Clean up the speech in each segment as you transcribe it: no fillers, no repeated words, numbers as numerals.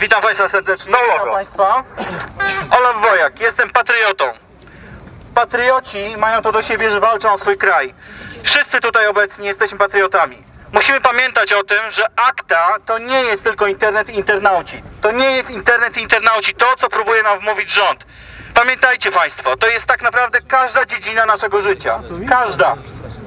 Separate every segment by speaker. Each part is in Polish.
Speaker 1: Witam Państwa serdecznie.
Speaker 2: Witam Państwa.
Speaker 1: Olaf Wojak, jestem patriotą.
Speaker 2: Patrioci mają to do siebie, że walczą o swój kraj.
Speaker 1: Wszyscy tutaj obecni jesteśmy patriotami. Musimy pamiętać o tym, że akta
Speaker 2: To nie jest tylko internet i internauci.
Speaker 1: to nie jest internet i internauci, to co próbuje nam wmówić rząd. Pamiętajcie Państwo, to jest tak naprawdę każda dziedzina naszego życia.
Speaker 2: Każda.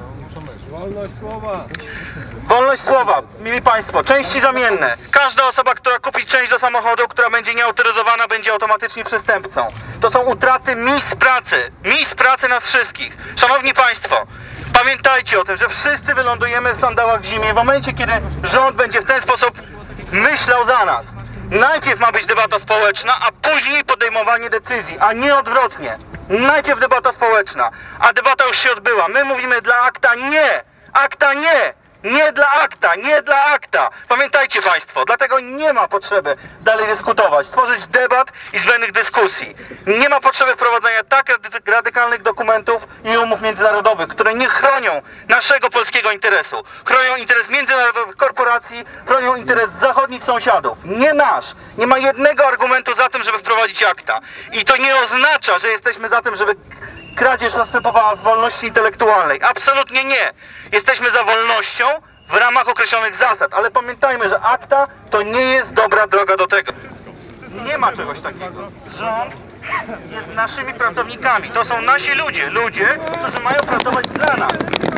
Speaker 2: Wolność słowa, mili Państwo, części zamienne.
Speaker 1: Każda osoba, która kupi część do samochodu, która będzie nieautoryzowana, będzie automatycznie
Speaker 2: Przestępcą.
Speaker 1: To są utraty miejsc pracy nas wszystkich. Szanowni Państwo, pamiętajcie o tym, że
Speaker 2: Wszyscy wylądujemy w sandałach w zimie w momencie, kiedy rząd będzie w ten sposób myślał za nas.
Speaker 1: najpierw ma być debata społeczna, a później podejmowanie decyzji, a nie odwrotnie. Najpierw debata społeczna, a debata już się odbyła. My mówimy dla akta nie! Akta nie! Nie dla akta, nie dla akta. Pamiętajcie Państwo, dlatego nie ma potrzeby dalej dyskutować, tworzyć debat i zbędnych dyskusji. Nie ma potrzeby wprowadzania tak radykalnych dokumentów i umów międzynarodowych, które nie chronią naszego polskiego interesu. Chronią interes międzynarodowych korporacji, chronią interes zachodnich sąsiadów. Nie nasz. Nie ma jednego argumentu za tym, żeby wprowadzić akta. I to nie oznacza, że jesteśmy za tym, żeby kradzież następowała w wolności intelektualnej. Absolutnie nie. Jesteśmy za wolnością w ramach określonych zasad, ale pamiętajmy, że akta to nie jest dobra droga do tego.
Speaker 2: Nie ma czegoś takiego.
Speaker 1: Rząd jest naszymi pracownikami. To są nasi ludzie, którzy mają pracować dla nas.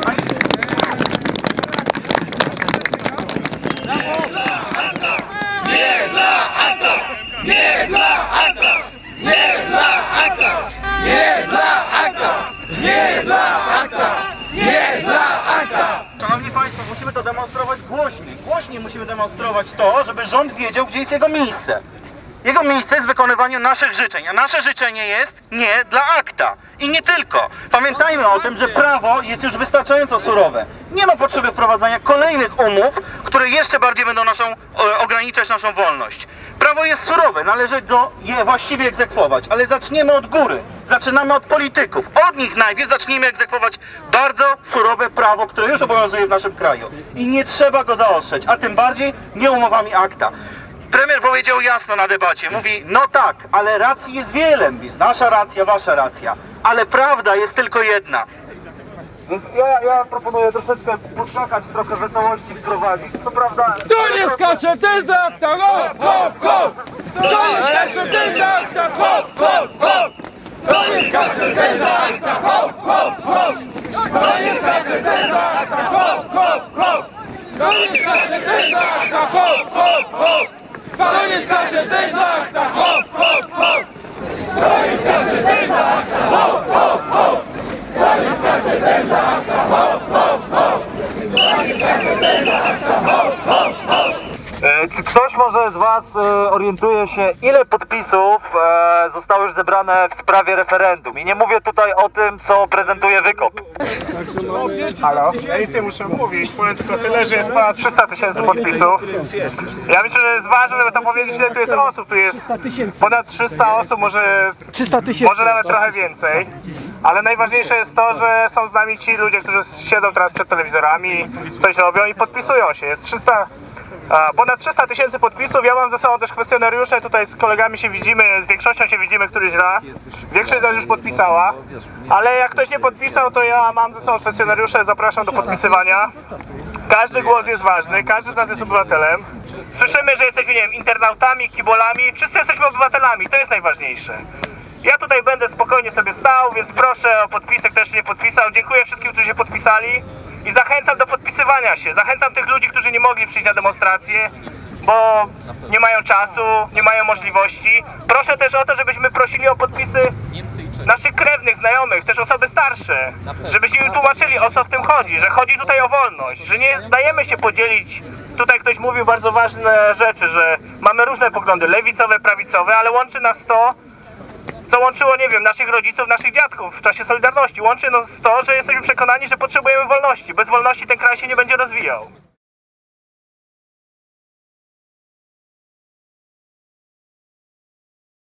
Speaker 3: Nie dla akta! Nie dla akta! Nie dla akta! Nie dla akta! Nie dla akta! Nie dla akta!
Speaker 2: Szanowni Państwo, musimy to demonstrować głośniej. Głośniej musimy demonstrować to, żeby rząd wiedział, gdzie jest jego miejsce.
Speaker 1: Jego miejsce jest w wykonywaniu naszych życzeń, a nasze życzenie jest nie dla akta. I nie tylko.
Speaker 2: Pamiętajmy o tym, że prawo jest już wystarczająco surowe. Nie ma potrzeby wprowadzania kolejnych umów,
Speaker 1: które jeszcze bardziej będą ograniczać naszą wolność.
Speaker 2: Prawo jest surowe, należy je właściwie egzekwować, ale zaczniemy od góry. Zaczynamy od polityków.
Speaker 1: Od nich najpierw zacznijmy egzekwować bardzo
Speaker 2: Surowe prawo, które już obowiązuje w naszym kraju. I nie trzeba go zaostrzać, a tym bardziej nie umowami akta.
Speaker 1: Premier powiedział jasno na debacie, mówi,
Speaker 2: No tak, ale racji jest wiele. Jest nasza racja, wasza racja.
Speaker 1: ale prawda jest tylko jedna.
Speaker 2: Więc ja proponuję troszeczkę poskakać, trochę wesołości wprowadzić. Co prawda...
Speaker 3: Kto nie skacze, ten za akta! Hop, hop, hop! Kto nie skacze, ten za akta! Hop, hop, hop! Kto nie skacze, ten za akta! Hop, hop, hop! Kto nie skacze, ten za akta! Hop, hop, hop! Kto nie skacze, ten za akta! Hop, hop, hop! Kto nie skacze, ten za akta! Hop, hop, hop! Kto nie skacze, ten za akta! Hop, hop, hop! Kto nie skacze, ten za akta! Hop, hop, hop! Kto nie skacze, ten za akta! Hop, hop, hop!
Speaker 2: Czy ktoś może z Was orientuje się, ile podpisów zostało już zebrane w sprawie referendum? I nie mówię tutaj o tym, co prezentuje Wykop.
Speaker 4: Halo? Ja nic nie muszę mówić, powiem tylko tyle, że jest ponad 300 000 podpisów. Ja myślę, że jest ważne, żeby to powiedzieć, ile tu jest osób. Tu jest ponad 300 osób, może nawet trochę więcej. Ale najważniejsze jest to, że są z nami ci ludzie, którzy siedzą teraz przed telewizorami, coś robią i podpisują się. Jest ponad 300 000 podpisów. Ja mam ze sobą też kwestionariusze, tutaj z kolegami się widzimy, z większością się widzimy któryś raz. Większość z nas już podpisała, ale jak ktoś nie podpisał, to ja mam ze sobą kwestionariusze, zapraszam do podpisywania. Każdy głos jest ważny, każdy z nas jest obywatelem. Słyszymy, że jesteśmy, nie wiem, internautami, kibolami, wszyscy jesteśmy obywatelami, to jest najważniejsze. Ja tutaj będę spokojnie sobie stał, więc proszę o podpisy, kto jeszcze nie podpisał. Dziękuję wszystkim, którzy się podpisali i zachęcam do podpisywania się. Zachęcam tych ludzi, którzy nie mogli przyjść na demonstrację, bo nie mają czasu, nie mają możliwości. Proszę też o to, żebyśmy prosili o podpisy naszych krewnych, znajomych, też osoby starsze, żebyśmy im tłumaczyli, o co w tym chodzi, że chodzi tutaj o wolność, że nie dajemy się podzielić. Tutaj ktoś mówił bardzo ważne rzeczy, że mamy różne poglądy, lewicowe, prawicowe, ale łączy nas to, co łączyło, nie wiem, naszych rodziców, naszych dziadków w czasie Solidarności. Łączy nas to, że jesteśmy przekonani, że potrzebujemy wolności. Bez wolności ten kraj się nie będzie rozwijał.